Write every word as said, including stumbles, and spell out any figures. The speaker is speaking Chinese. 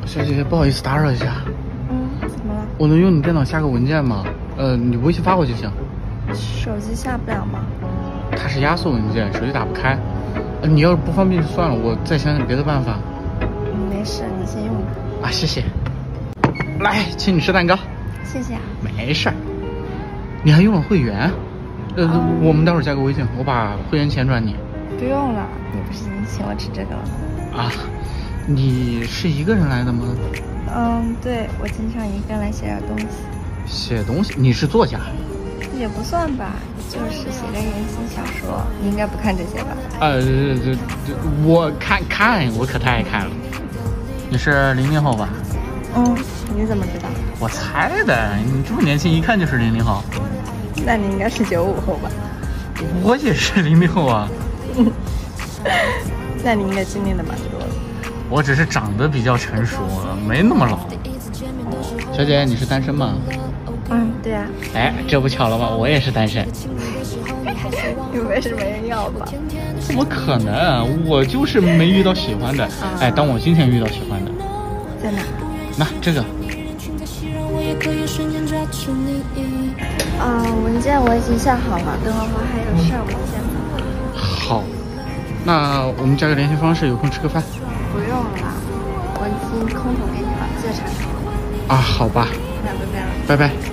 小姐姐，不好意思打扰一下。 嗯，怎么了？ 我能用你电脑下个文件吗？呃，你微信发过就行。 手机下不了吗？ 它是压缩文件，手机打不开。呃，你要是不方便就算了，我再想想别的办法。 嗯，没事，你先用吧。 啊，谢谢。来，请你吃蛋糕。 谢谢啊。 没事儿。你还用了会员？呃，嗯、我们待会儿加个微信，我把会员钱转你。 不用了，你不是已经请我吃这个了吗？ 啊，你是一个人来的吗？ 嗯，对，我经常一个人来写点东西。 写东西？你是作家？ 也不算吧，就是写个言情小说。你应该不看这些吧？ 呃，这这我看看，我可太爱看了。你是零零后吧？ 嗯，你怎么知道？ 我猜的，你这么年轻，一看就是零零后。 那你应该是九五后吧？ 我也是零零后啊。 那你应该经历的蛮多的。 我只是长得比较成熟，没那么老。小姐，你是单身吗？ 嗯，对啊。 哎，这不巧了吗？我也是单身。 以为是没人要吧？ 怎么可能？我就是没遇到喜欢的。啊、哎，当我今天遇到喜欢的。 在哪？ 那这个。 啊、呃，文件我已经下好了，等会儿我还有事儿，我先走。 好，那我们加个联系方式，有空吃个饭。 不用了，我已经空投给你了，记得查查。 啊，好吧。 那拜拜了。 拜拜。